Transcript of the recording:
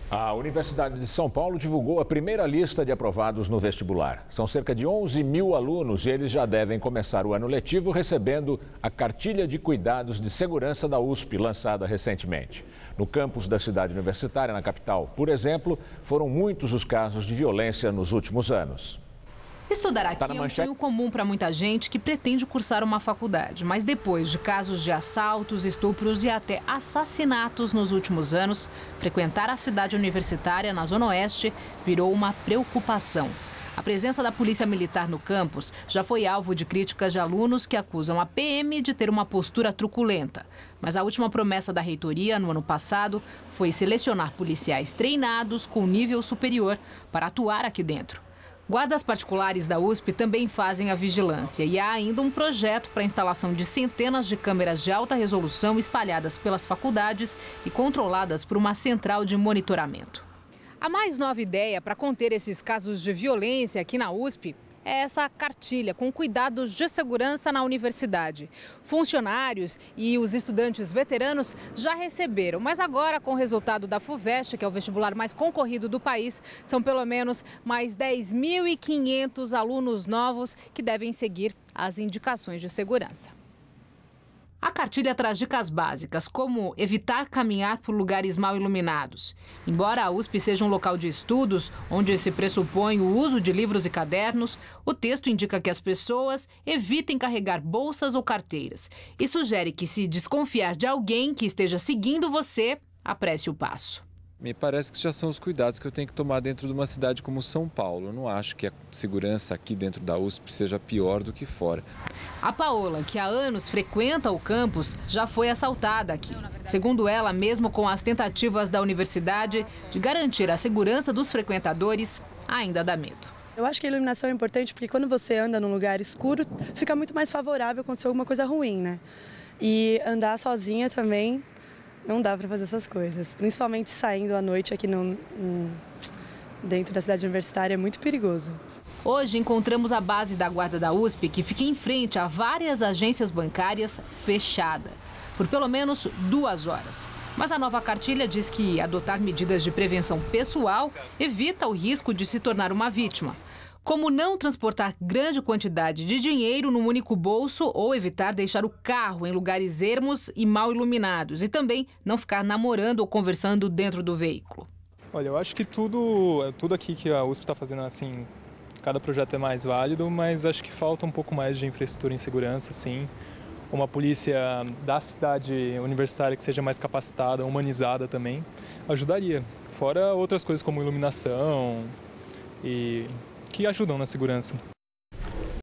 A Universidade de São Paulo divulgou a primeira lista de aprovados no vestibular. São cerca de 11 mil alunos e eles já devem começar o ano letivo recebendo a cartilha de cuidados de segurança da USP, lançada recentemente. No campus da cidade universitária, na capital, por exemplo, foram muitos os casos de violência nos últimos anos. Estudar aqui é um sonho comum para muita gente que pretende cursar uma faculdade. Mas depois de casos de assaltos, estupros e até assassinatos nos últimos anos, frequentar a cidade universitária na Zona Oeste virou uma preocupação. A presença da Polícia Militar no campus já foi alvo de críticas de alunos que acusam a PM de ter uma postura truculenta. Mas a última promessa da reitoria, no ano passado, foi selecionar policiais treinados com nível superior para atuar aqui dentro. Guardas particulares da USP também fazem a vigilância e há ainda um projeto para a instalação de centenas de câmeras de alta resolução espalhadas pelas faculdades e controladas por uma central de monitoramento. A mais nova ideia para conter esses casos de violência aqui na USP é essa cartilha com cuidados de segurança na universidade. Funcionários e os estudantes veteranos já receberam, mas agora, com o resultado da FUVEST, que é o vestibular mais concorrido do país, são pelo menos mais 10.500 alunos novos que devem seguir as indicações de segurança. A cartilha traz dicas básicas, como evitar caminhar por lugares mal iluminados. Embora a USP seja um local de estudos, onde se pressupõe o uso de livros e cadernos, o texto indica que as pessoas evitem carregar bolsas ou carteiras. E sugere que, se desconfiar de alguém que esteja seguindo você, apresse o passo. Me parece que já são os cuidados que eu tenho que tomar dentro de uma cidade como São Paulo. Eu não acho que a segurança aqui dentro da USP seja pior do que fora. A Paola, que há anos frequenta o campus, já foi assaltada aqui. Segundo ela, mesmo com as tentativas da universidade de garantir a segurança dos frequentadores, ainda dá medo. Eu acho que a iluminação é importante porque quando você anda num lugar escuro, fica muito mais favorável acontecer alguma coisa ruim, né? E andar sozinha também não dá para fazer essas coisas, principalmente saindo à noite aqui dentro da cidade universitária, é muito perigoso. Hoje encontramos a base da guarda da USP, que fica em frente a várias agências bancárias, fechada, por pelo menos 2 horas. Mas a nova cartilha diz que adotar medidas de prevenção pessoal evita o risco de se tornar uma vítima. Como não transportar grande quantidade de dinheiro num único bolso ou evitar deixar o carro em lugares ermos e mal iluminados. E também não ficar namorando ou conversando dentro do veículo. Olha, eu acho que tudo aqui que a USP está fazendo, assim, cada projeto é mais válido, mas acho que falta um pouco mais de infraestrutura em segurança, sim. Uma polícia da cidade universitária que seja mais capacitada, humanizada também, ajudaria. Fora outras coisas como iluminação e que ajudam na segurança.